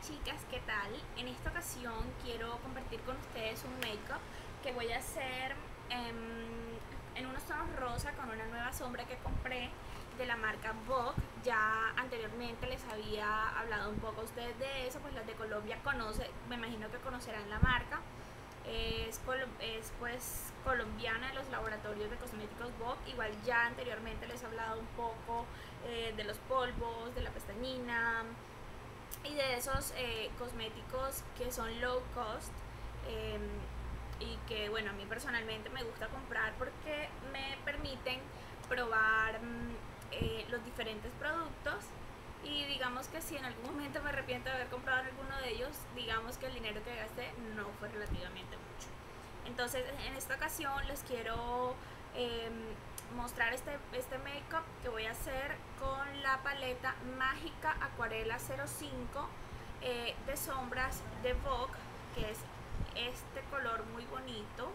chicas, ¿qué tal? En esta ocasión quiero compartir con ustedes un make-up que voy a hacer en unos tonos rosa con una nueva sombra que compré de la marca Vogue. Ya anteriormente les había hablado un poco a ustedes de eso, pues las de Colombia me imagino que conocerán la marca. Es pues colombiana, de los laboratorios de cosméticos Vogue. Igual ya anteriormente les he hablado un poco de los polvos, de la pestañina y de esos cosméticos que son low cost, y que bueno, a mí personalmente me gusta comprar porque me permiten probar los diferentes productos, y digamos que si en algún momento me arrepiento de haber comprado alguno de ellos, digamos que el dinero que gasté no fue relativamente mucho. Entonces en esta ocasión les quiero mostrar este make-up que voy a hacer con la paleta Mágica Acuarela 05 de sombras de Vogue, que es este color muy bonito.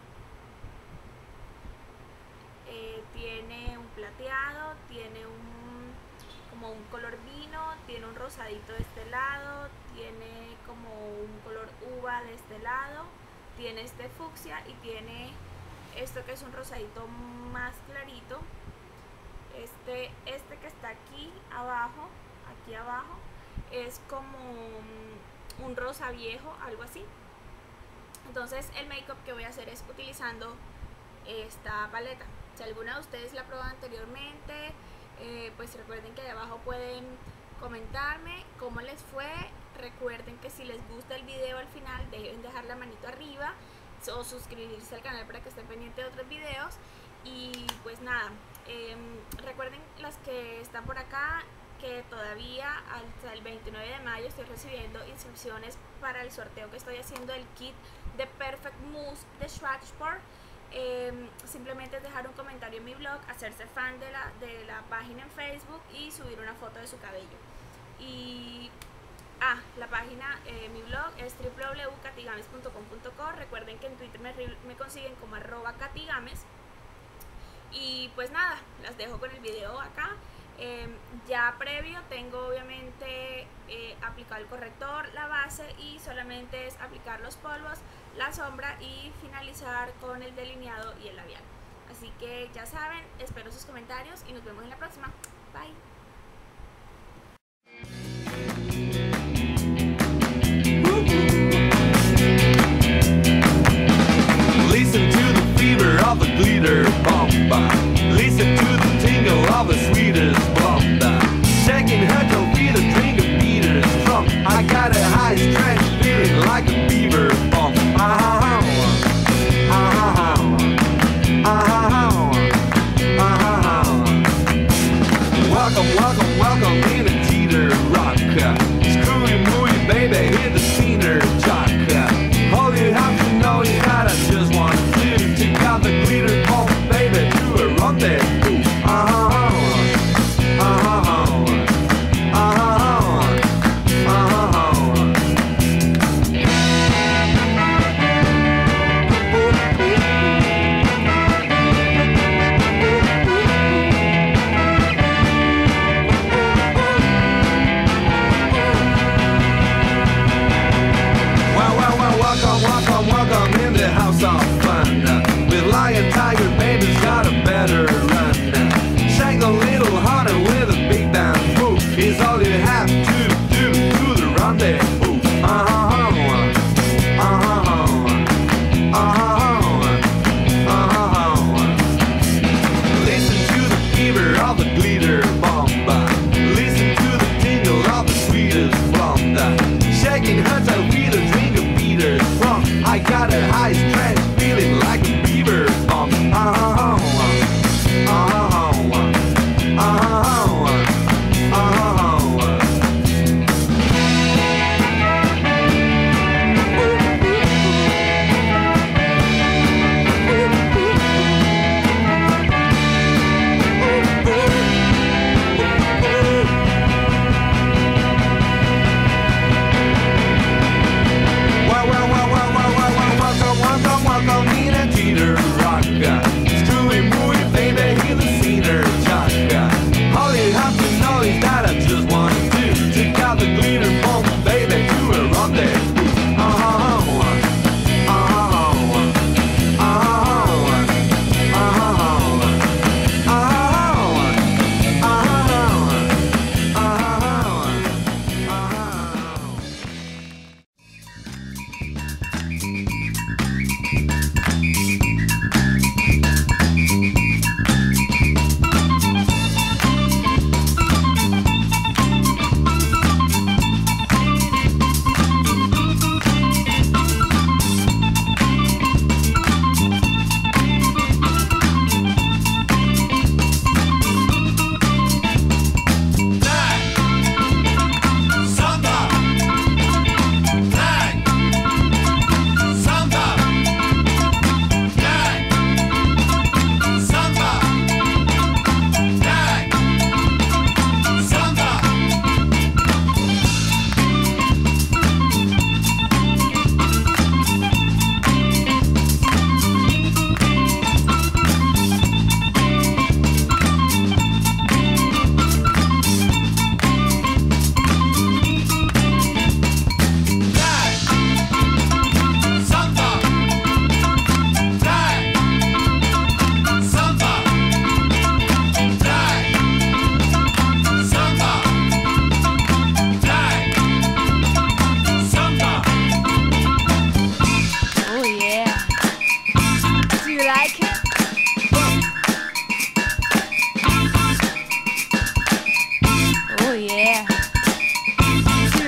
Tiene un plateado, tiene como un color vino, tiene un rosadito de este lado, tiene como un color uva de este lado, tiene este fucsia y tiene esto que es un rosadito más clarito. Este que está aquí abajo, es como un rosa viejo, algo así. Entonces el make-up que voy a hacer es utilizando esta paleta. Si alguna de ustedes la ha probado anteriormente, pues recuerden que ahí abajo pueden comentarme cómo les fue. Recuerden que si les gusta el video al final deben dejar la manito arriba o suscribirse al canal para que estén pendientes de otros videos. Y pues nada, recuerden las que están por acá que todavía hasta el 29 de mayo estoy recibiendo inscripciones para el sorteo que estoy haciendo del kit de Perfect Mousse de Schwarzkopf. Simplemente es dejar un comentario en mi blog, hacerse fan de la página en Facebook y subir una foto de su cabello. Y la página, mi blog es www.katigames.com.co. Recuerden que en Twitter me consiguen como @katigames. Y pues nada, las dejo con el video acá. Ya previo tengo obviamente aplicado el corrector, la base, y solamente es aplicar los polvos, la sombra y finalizar con el delineado y el labial. Así que ya saben, espero sus comentarios y nos vemos en la próxima. Bye. Listen to the fever of the glitter bomba. Listen to the tingle of the sweetest bomba. Shaking her toe with a drink of bitter strong. I got a high stretch feeling like a beaver bomb. Welcome, welcome, welcome in a teeter rock. Screwy movie, baby, hit the center jock. All you have to know is that I just want to take out the glitter bomb, baby, to a rendezvous.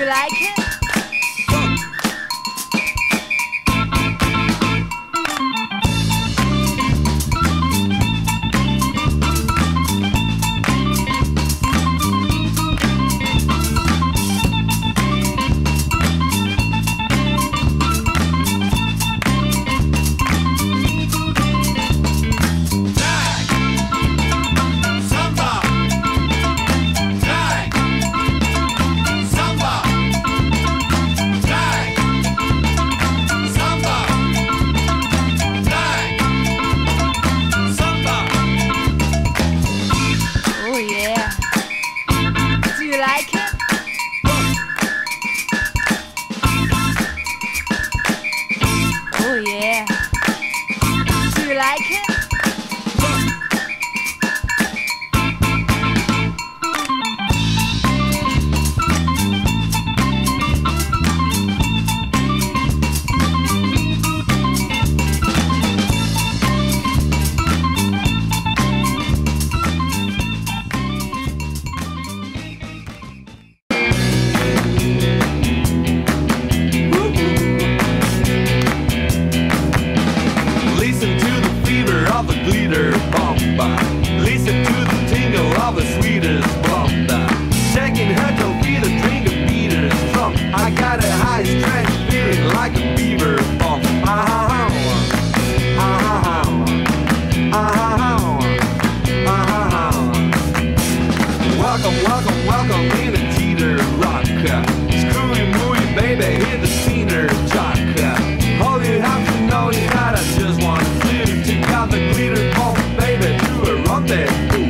like it? Listen to the tingle of the sweetest bomba. Shaking her toe feet a drink of Peter's drum. I got a high strength feeling like a beaver bomb. Welcome, welcome, welcome in a teeter rock. Screwy mooey baby, hit the cedar jock. All you have to know is that I just want to take out the glitter bomb, baby, do a rendezvous.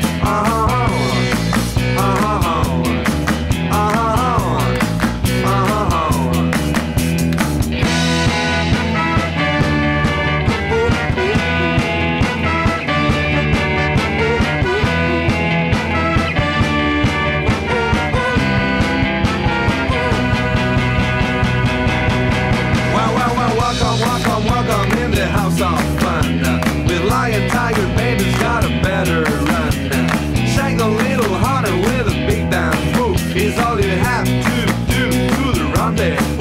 Welcome in the house of fun. With lion, tiger, baby's got a better run. Shake a little harder with a big band move. Is all you have to do to the rendezvous.